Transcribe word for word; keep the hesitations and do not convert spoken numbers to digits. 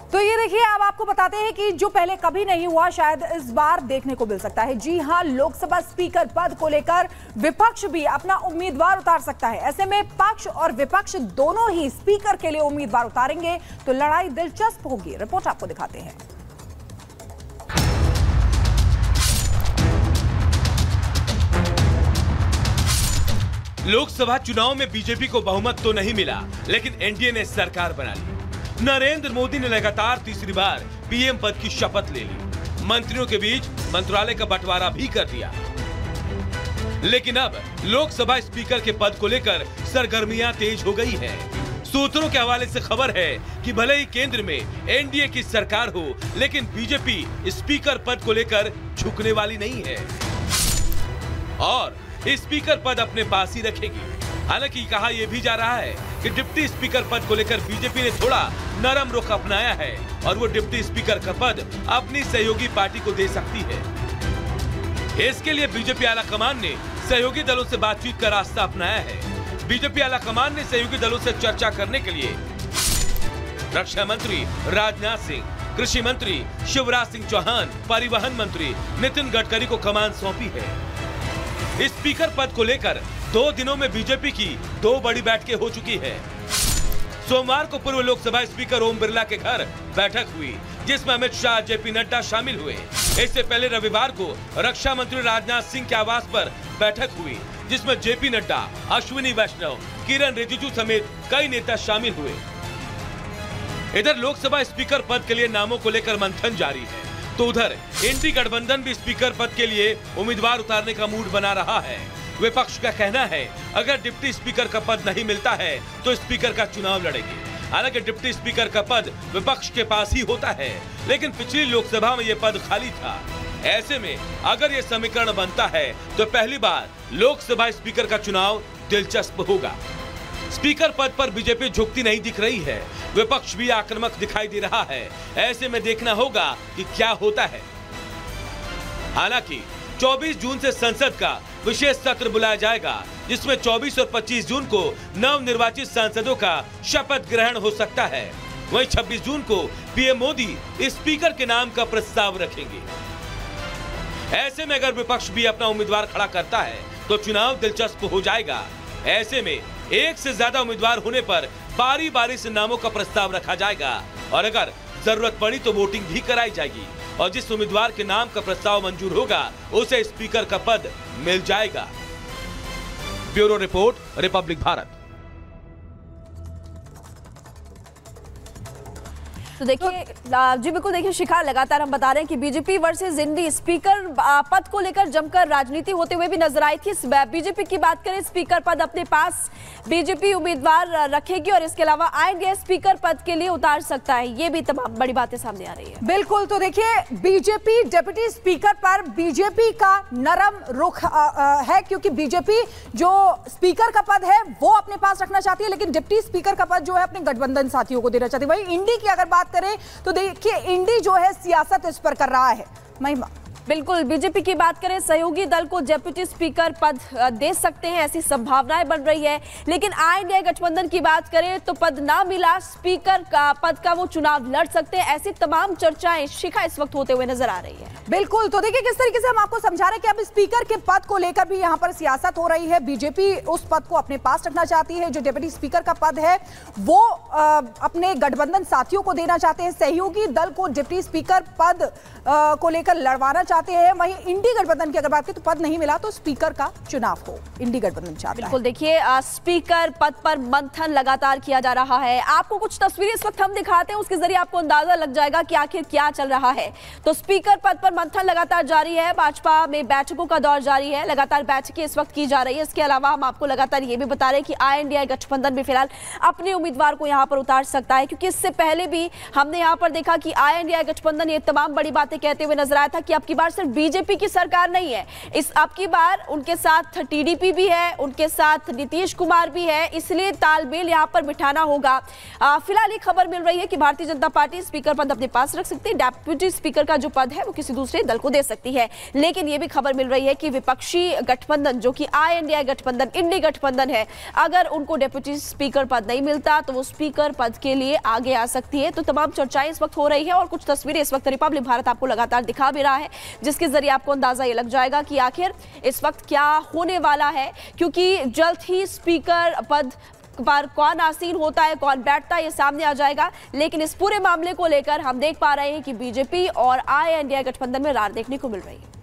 तो ये देखिए, अब आपको बताते हैं कि जो पहले कभी नहीं हुआ शायद इस बार देखने को मिल सकता है। जी हां, लोकसभा स्पीकर पद को लेकर विपक्ष भी अपना उम्मीदवार उतार सकता है। ऐसे में पक्ष और विपक्ष दोनों ही स्पीकर के लिए उम्मीदवार उतारेंगे तो लड़ाई दिलचस्प होगी। रिपोर्ट आपको दिखाते हैं। लोकसभा चुनाव में बीजेपी को बहुमत तो नहीं मिला, लेकिन एनडीए ने सरकार बना ली। नरेंद्र मोदी ने लगातार तीसरी बार पीएम पद की शपथ ले ली। मंत्रियों के बीच मंत्रालय का बंटवारा भी कर दिया। लेकिन अब लोकसभा स्पीकर के पद को लेकर सरगर्मियां तेज हो गई हैं। सूत्रों के हवाले से खबर है कि भले ही केंद्र में एनडीए की सरकार हो, लेकिन बीजेपी स्पीकर पद को लेकर झुकने वाली नहीं है और स्पीकर पद अपने पास ही रखेगी। हालांकि कहा यह भी जा रहा है कि डिप्टी स्पीकर पद को लेकर बीजेपी ने थोड़ा नरम रुख अपनाया है और वो डिप्टी स्पीकर का पद अपनी सहयोगी पार्टी को दे सकती है। इसके लिए बीजेपी आलाकमान ने सहयोगी दलों से बातचीत का रास्ता अपनाया है। बीजेपी आलाकमान ने सहयोगी दलों से चर्चा करने के लिए रक्षा मंत्री राजनाथ सिंह, कृषि मंत्री शिवराज सिंह चौहान, परिवहन मंत्री नितिन गडकरी को कमान सौंपी है। स्पीकर पद को लेकर दो दिनों में बीजेपी की दो बड़ी बैठकें हो चुकी है। सोमवार को पूर्व लोकसभा स्पीकर ओम बिरला के घर बैठक हुई, जिसमें अमित शाह, जेपी नड्डा शामिल हुए। इससे पहले रविवार को रक्षा मंत्री राजनाथ सिंह के आवास पर बैठक हुई, जिसमें जेपी नड्डा, अश्विनी वैष्णव, किरण रिजिजू समेत कई नेता शामिल हुए। इधर लोकसभा स्पीकर पद के लिए नामों को लेकर मंथन जारी है, तो उधर इंडी गठबंधन भी स्पीकर पद के लिए उम्मीदवार उतारने का मूड बना रहा है। विपक्ष का कहना है अगर डिप्टी स्पीकर का पद नहीं मिलता है तो स्पीकर का चुनाव लड़ेंगे। हालांकि डिप्टी स्पीकर का पद विपक्ष के पास ही होता है, लेकिन पिछली लोकसभा में यह पद खाली था। ऐसे में अगर यह समीकरण बनता है तो पहली बार लोकसभा स्पीकर का चुनाव दिलचस्प होगा। स्पीकर पद पर बीजेपी झुकती नहीं दिख रही है, विपक्ष भी आक्रामक दिखाई दे रहा है। ऐसे में देखना होगा कि क्या होता है। हालांकि चौबीस जून से संसद का विशेष सत्र बुलाया जाएगा, जिसमें चौबीस और पच्चीस जून को नव निर्वाचित सांसदों का शपथ ग्रहण हो सकता है। वहीं छब्बीस जून को पीएम मोदी स्पीकर के नाम का प्रस्ताव रखेंगे। ऐसे में अगर विपक्ष भी अपना उम्मीदवार खड़ा करता है तो चुनाव दिलचस्प हो जाएगा। ऐसे में एक से ज्यादा उम्मीदवार होने पर बारी बारी से नामों का प्रस्ताव रखा जाएगा और अगर जरूरत पड़ी तो वोटिंग भी कराई जाएगी और जिस उम्मीदवार के नाम का प्रस्ताव मंजूर होगा उसे स्पीकर का पद मिल जाएगा। Bureau report, republic Bharat. तो देखिए जी बिल्कुल, देखिए शिखा, लगातार हम बता रहे हैं कि बीजेपी वर्सेस इंडी स्पीकर पद को लेकर जमकर राजनीति होते हुए भी नजर आई थी। बीजेपी की बात करें, स्पीकर पद अपने पास बीजेपी उम्मीदवार रखेगी और इसके अलावा आएंगे स्पीकर पद के लिए उतार सकता है। ये भी तमाम बड़ी बातें सामने आ रही है। बिल्कुल, तो देखिए बीजेपी डिप्टी स्पीकर पर बीजेपी का नरम रुख आ, आ, है, क्योंकि बीजेपी जो स्पीकर का पद है वो अपने पास रखना चाहती है, लेकिन डिप्टी स्पीकर का पद जो है अपने गठबंधन साथियों को देना चाहती है। वहीं इंडी की अगर बात करें तो देखिए इंडी जो है सियासत इस पर कर रहा है। महिमा, बिल्कुल, बीजेपी की बात करें, सहयोगी दल को डिप्टी स्पीकर पद दे सकते हैं, ऐसी संभावनाएं बन रही है। लेकिन आए गए गठबंधन की बात करें तो पद ना मिला, स्पीकर का पद का वो चुनाव लड़ सकते हैं। ऐसी तमाम चर्चाएं शिखा इस वक्त होते हुए नजर आ रही है। बिल्कुल, तो देखिए किस तरीके से हम आपको समझा रहे हैं कि अब स्पीकर के पद को लेकर भी यहाँ पर सियासत हो रही है। बीजेपी उस पद को अपने पास रखना चाहती है, जो डिप्टी स्पीकर का पद है वो आ, अपने गठबंधन साथियों को देना चाहते हैं। सहयोगी दल को डिप्टी स्पीकर पद आ, को लेकर लड़वाना चाहते हैं। वहीं इंडी गठबंधन की अगर बात करें तो पद नहीं मिला तो स्पीकर का चुनाव हो, इंडी गठबंधन चाहता है। बिल्कुल, देखिए स्पीकर पद पर मंथन लगातार किया जा रहा है। आपको कुछ तस्वीरें इस वक्त हम दिखाते हैं, उसके जरिए आपको अंदाजा लग जाएगा कि आखिर क्या चल रहा है। तो स्पीकर पद पर मंथन लगातार जारी है, भाजपा में बैठकों का दौर जारी है, लगातार बैठकें इस वक्त की जा रही है। इसके अलावा हम आपको लगातार ये भी बता रहे हैं कि आई एन डी आई गठबंधन भी फिलहाल अपने उम्मीदवार को यहाँ पर उतार सकता है, क्योंकि इससे पहले भी हमने यहाँ पर देखा कि आई एन डी आई गठबंधन ये तमाम बड़ी बातें कहते हुए नजर आया था कि अब की बार बार सिर्फ बीजेपी की सरकार नहीं है, इस अब की बार उनके साथ टीडीपी भी है, उनके साथ नीतीश कुमार भी है, इसलिए तालमेल यहां पर बिठाना होगा। फिलहाल ये खबर मिल रही है कि भारतीय जनता पार्टी स्पीकर पद अपने पास रख सकती है, डेप्यूटी स्पीकर का जो पद है वो किसी दूसरे दल को दे सकती है। लेकिन ये भी खबर मिल रही है कि विपक्षी गठबंधन जो कि आई एन डी ए गठबंधन, इंडी गठबंधन है, अगर उनको डेप्यूटी स्पीकर पद नहीं मिलता तो वो स्पीकर पद के लिए आगे आ सकती है। तो तमाम चर्चाएं इस वक्त हो रही है और कुछ तस्वीरें इस वक्त रिपब्लिक भारत आपको लगातार दिखा भी रहा है, जिसके जरिए आपको अंदाजा ये लग जाएगा कि आखिर इस वक्त क्या होने वाला है, क्योंकि जल्द ही स्पीकर पद पर कौन आसीन होता है, कौन बैठता है, ये सामने आ जाएगा। लेकिन इस पूरे मामले को लेकर हम देख पा रहे हैं कि बीजेपी और आई एन डी ए गठबंधन में रार देखने को मिल रही है।